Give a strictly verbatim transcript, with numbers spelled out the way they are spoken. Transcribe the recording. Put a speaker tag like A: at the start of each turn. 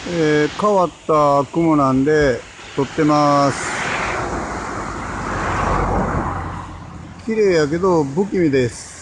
A: えー変わった雲なんで撮ってます。綺麗やけど不気味です。